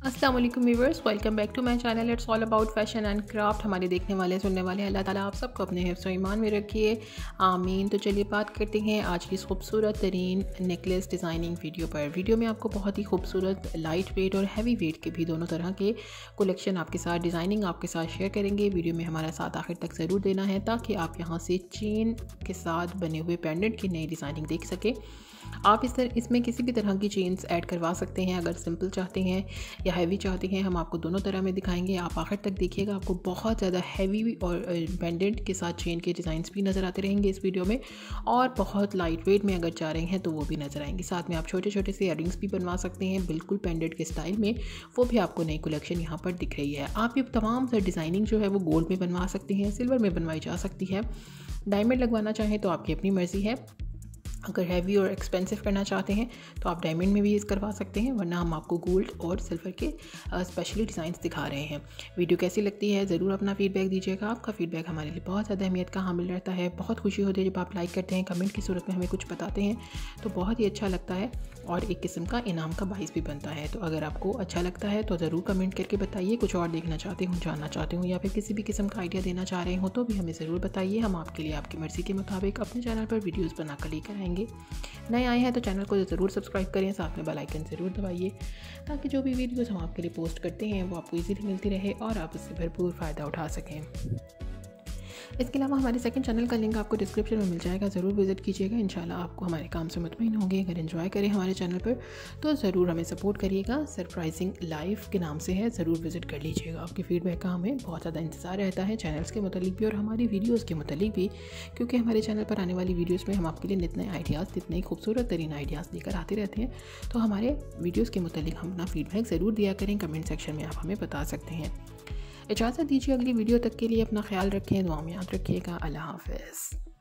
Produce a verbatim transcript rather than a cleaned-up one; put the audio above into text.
अस्सलाम वालेकुम viewers, welcome back to my channel. It's all about fashion and craft. हमारे देखने वाले सुनने वाले अल्लाह ताला आप सबको अपने हिफ्ज़ व ईमान में रखिए, आमीन। तो चलिए बात करते हैं आज की इस खूबसूरत तरीन नेकलेस डिज़ाइनिंग वीडियो पर। वीडियो में आपको बहुत ही खूबसूरत लाइट वेट और हैवी वेट के भी दोनों तरह के कलेक्शन आपके साथ डिज़ाइनिंग आपके साथ शेयर करेंगे। वीडियो में हमारा साथ आखिर तक ज़रूर देना है ताकि आप यहाँ से चेन के साथ बने हुए पेंडेंट की नई डिज़ाइनिंग देख सकें। आप इस तरह इसमें किसी भी तरह की चेन्स ऐड करवा सकते हैं। अगर सिंपल चाहते हैं या हैवी चाहते हैं, हम आपको दोनों तरह में दिखाएंगे। आप आखिर तक देखिएगा, आपको बहुत ज़्यादा हैवी और पेंडेंट के साथ चेन के डिज़ाइंस भी नज़र आते रहेंगे इस वीडियो में, और बहुत लाइट वेट में अगर चाह रहे हैं तो वो भी नज़र आएंगे। साथ में आप छोटे छोटे से इयररिंग्स भी बनवा सकते हैं बिल्कुल पेंडेंट के स्टाइल में। वो भी आपको नई कलेक्शन यहाँ पर दिख रही है। आप ये तमाम सर डिज़ाइनिंग जो है वो गोल्ड में बनवा सकते हैं, सिल्वर में बनवाई जा सकती है। डायमंड लगवाना चाहें तो आपकी अपनी मर्ज़ी है। अगर हैवी और एक्सपेंसिव करना चाहते हैं तो आप डायमंड में भी यूज़ करवा सकते हैं, वरना हम आपको गोल्ड और सिल्वर के स्पेशली डिज़ाइंस दिखा रहे हैं। वीडियो कैसी लगती है ज़रूर अपना फीडबैक दीजिएगा। आपका फीडबैक हमारे लिए बहुत ज़्यादा अहमियत का हामिल रहता है। बहुत खुशी होती है जब आप लाइक करते हैं, कमेंट की सूरत में हमें कुछ बताते हैं तो बहुत ही अच्छा लगता है और एक किस्म का इनाम का बाइस भी बनता है। तो अगर आपको अच्छा लगता है तो ज़रूर कमेंट करके बताइए। कुछ और देखना चाहते हूँ, जानना चाहते हूँ, या फिर किसी भी किस्म का आइडिया देना चाह रहे हो तो भी हमें ज़रूर बताइए। हम आपके लिए आपकी मर्ज़ी के मुताबिक अपने चैनल पर वीडियोज़ बनाकर लेकर आएंगे। नए आए हैं तो चैनल को ज़रूर सब्सक्राइब करें, साथ में बेल आइकन ज़रूर दबाइए ताकि जो भी वीडियोस हम आपके लिए पोस्ट करते हैं वो आपको इजीली मिलती रहे और आप इससे भरपूर फ़ायदा उठा सकें। इसके अलावा हमारे सेकंड चैनल का लिंक आपको डिस्क्रिप्शन में मिल जाएगा, ज़रूर विज़िट कीजिएगा। इंशाल्लाह आपको हमारे काम से मुतमईन होंगे। अगर एंजॉय करें हमारे चैनल पर तो ज़रूर हमें सपोर्ट करिएगा। सरप्राइजिंग लाइफ के नाम से है, ज़रूर विज़िट कर लीजिएगा। आपके फीडबैक का हमें बहुत ज़्यादा इंतज़ार रहता है, चैनल्स के मुतालिक भी और हमारी वीडियोज़ के मुतालिक भी, क्योंकि हमारे चैनल पर आने वाली वीडियोज़ में हम आपके लिए नित नए आइडियाज़, नित नई खूबसूरत तरीन आइडियाज़ लेकर आते रहते हैं। तो हमारे वीडियोज़ के मुतालिक हम अपना फीडबैक ज़रूर दिया करें। कमेंट सेक्शन में आप हमें बता सकते हैं। इजाज़त दीजिए, अगली वीडियो तक के लिए अपना ख्याल रखें, दुआ में याद रखिएगा। अल्लाह हाफ़िज़।